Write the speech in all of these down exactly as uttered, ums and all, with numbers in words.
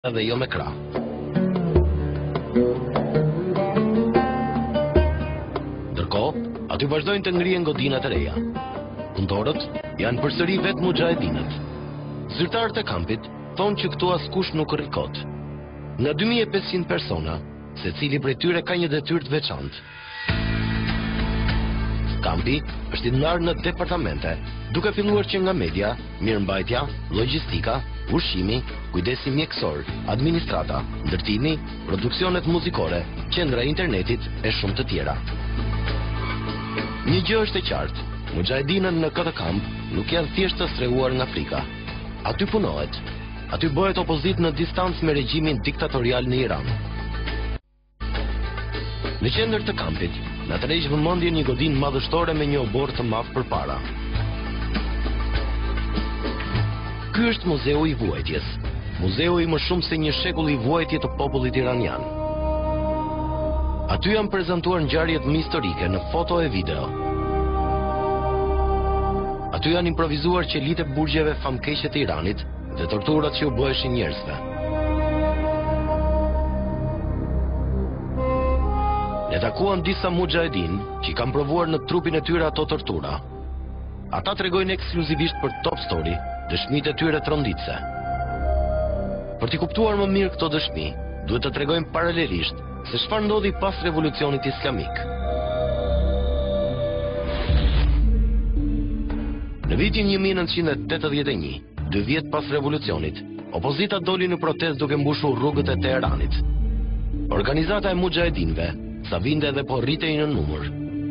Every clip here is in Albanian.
dhe jo me krah. Ndërkohë, aty vazhdojnë të ngrihen godinat e reja. Punëtorët janë përsëri vetë mujahedinët. Zyrtarët e kampit thonë që këtu askush nuk rrikot. Nga dy mijë e pesëqind persona, secili prej tyre ka një detyrë të veçantë. Kampi është i ndarë në departamente, duke filluar që nga media, mirëmbajtja, logjistika, ushqimi, kujdesi mjekësor, administrata, ndërtimi, produksionet muzikore, qendra e internetit e shumë të tjera. Një gjë është e qartë, mujahedinët në këtë kamp nuk janë thjesht të streuar nga frika. Aty punohet, aty bëhet opozitë në distancë me regjimin diktatorial në Iran. Në qendër të kampit, na tërheq vëmendje një godinë madhështore me një obor të madh përpara. Ky është muzeu i vuajtjes, muzeu i më shumë se një shekull i vuajtje të popullit iranian. Aty janë prezantuar ngjarjet historike në foto e video. Aty janë improvizuar qelitë e burgjeve famkeqe të Iranit dhe torturat që u bëheshin njerëzve. Ne takuam disa mujahedin që kanë provuar në trupin e tyre ato tortura. Ata tregojnë ekskluzivisht për Top Story dëshmitë e tyre tronditse. Për t'i kuptuar më mirë këto dëshmi, duhet të tregojmë paralelisht se çfarë ndodhi pas revolucionit islamik. Në vitin një mijë e nëntëqind e tetëdhjetë e një, dy vjet pas revolucionit, opozita doli në protestë duke mbushur rrugët e Teheranit. Organizata e mujahedinëve sa vinde dhe po rritej në numër.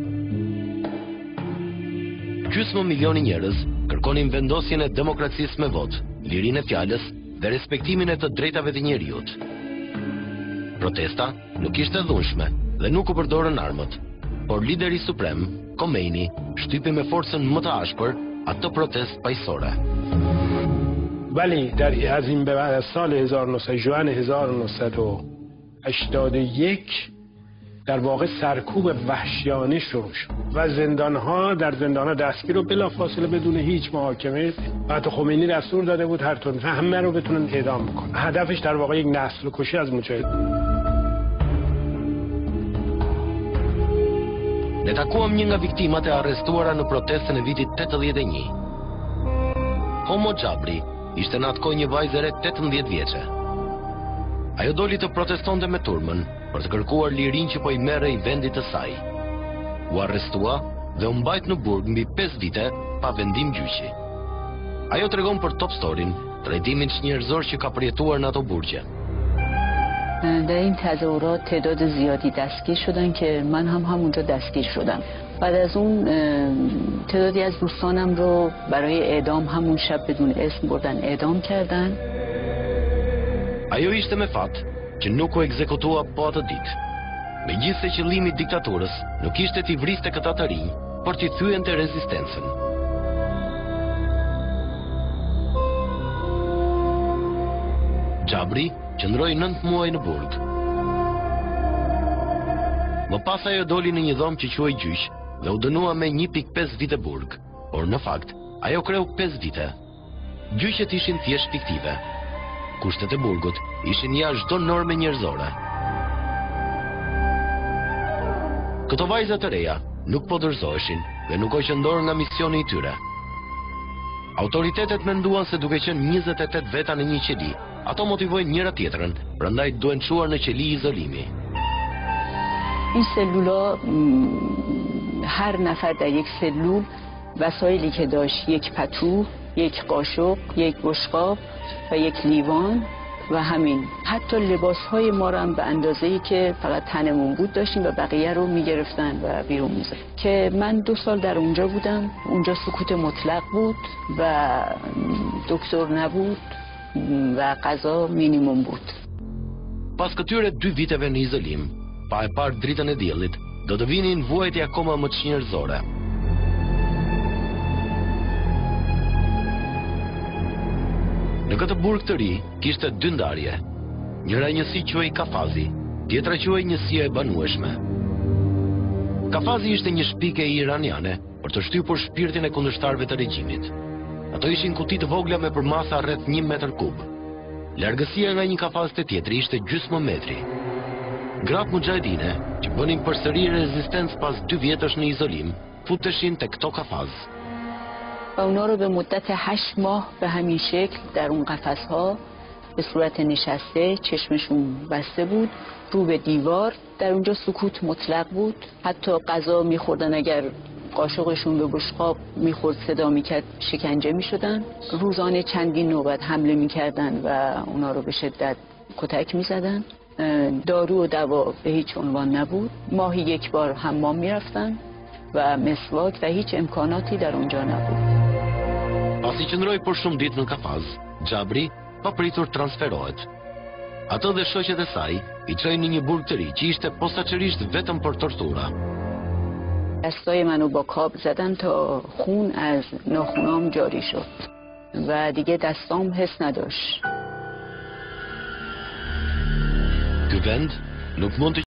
Gjysmë milioni njerëz kërkonin vendosjen e demokracisë me votë, lirinë e fjalës dhe respektimin e të drejtave të njeriut. Protesta nuk ishte dhunshme dhe nuk u përdorën armët, por lideri suprem, Khomeini, shtypi me forcën më të ashpër atë protestë paqësore. ولی در از این به بعد از سال هزار و نهصد ژوئن هزار و نهصد و هشتاد و یک در واقع سرکوب وحشیانه شروع شد و زندانها در زندانها دستگیر رو بلافاصله بدون هیچ محاکمه بعد خمینی دستور داده بود هر طور همه رو بتونن اعدام بکنن. هدفش در واقع یک نسل کشی از مجاهدین. Ne takuam një nga viktimat e arrestuara në protestën e vitit tetëdhjetë e një. Homo Xhabri ishte në atë kohë një vajzë e re tetëmbëdhjetë vjeçe. Ajo doli të protestonte me turmën për të kërkuar lirinë që po i merre i vendit të saj. U arrestua dhe u mbajt në burg mbi pesë vite pa vendim gjyqi. Ajo tregon për Top Story-n trajtimin njerëzor që ka përjetuar në ato burgje. در این تظاهرات تعداد زیادی دستگیر شدن که من هم همونجا دستگیر شدم. بعد از اون تعدادی از دوستانم رو برای اعدام همون شب بدون اسم بردن اعدام کردن. Ajo ishte me fat që nuk u ekzekutua po atë ditë. Megjithse qëllimi i diktaturës nuk ishte t'i vriste këta të rinj, por t'i thyente rezistencën. Xhabri qëndroi nëntë muaj në burg. Më pas ajo doli në një dhomë që quhej gjyq dhe u dënua me një pikë pesë vite burg, por në fakt ajo kreu pesë vite. Gjyqet ishin thjesht fiktive. Kushtet e burgut ishin jashtë çdo norme njerëzore. Këto vajza të reja nuk po dorëzoheshin dhe nuk u qëndor nga misioni i tyre. Autoritetet menduan se duke qenë njëzet e tetë veta në një qeli, ato motivojnë njëra tjetrën, prandaj duhen çuar në qeli izolimi. این سلولا هر نفر در یک سلول وسایلی که داشت یک پتو، یک قاشق، یک بشقاب و یک لیوان و همین. حتی لباسهای ما رو هم به اندازه‌ای که فقط تنمون بود داشتیم و بقیه رو میگرفتن و بیرون می‌ذاشتن. که من دو سال در اونجا بودم، اونجا سکوت مطلق بود و دکتر نبود و غذا مینیمم بود. Pas këtyre dy viteve në izolim, pa e parë dritën e diellit, do të vinin vuajtje akoma më të njerëzore. Në këtë burg të ri kishte dy ndarje. Njëra njësi quhej Kafazi, tjetra quhej njësia e banueshme. Kafazi ishte një shpike iraniane për të shtypur shpirtin e kundërshtarëve të regjimit. Ato ishin kuti të vogla me përmasa rreth një metër kub. Largësia nga një kafaz te tjetri ishte gjysmë metri. Gratë mujahedine, që bënin përsëri rezistencë pas dy vjetësh në izolim, futeshin te këto kafaz. و اونا رو به مدت هشت ماه به همین شکل در اون قفس‌ها به صورت نشسته، چشمشون بسته بود، رو به دیوار، در اونجا سکوت مطلق بود. حتی غذا میخوردن، اگر قاشقشون به بشقاب میخورد صدا میکرد شکنجه میشدن. روزانه چندین نوبت حمله میکردن و اونا رو به شدت کتک میزدن. دارو و دوا به هیچ عنوان نبود. ماهی یک بار حمام میرفتن و مسواک و هیچ امکاناتی در اونجا نبود. Pasi qëndroi për shumë ditë në kafaz, Xhabri papritur transferohet. Ato dhe shoqet e saj i çojnë në një burg të ri që ishte posaçërisht vetëm për tortura. دستای منو با کاب زدن تا خون از ناخونام جاری شد و دیگه دستام حس نداشت. Ky vend nuk mund të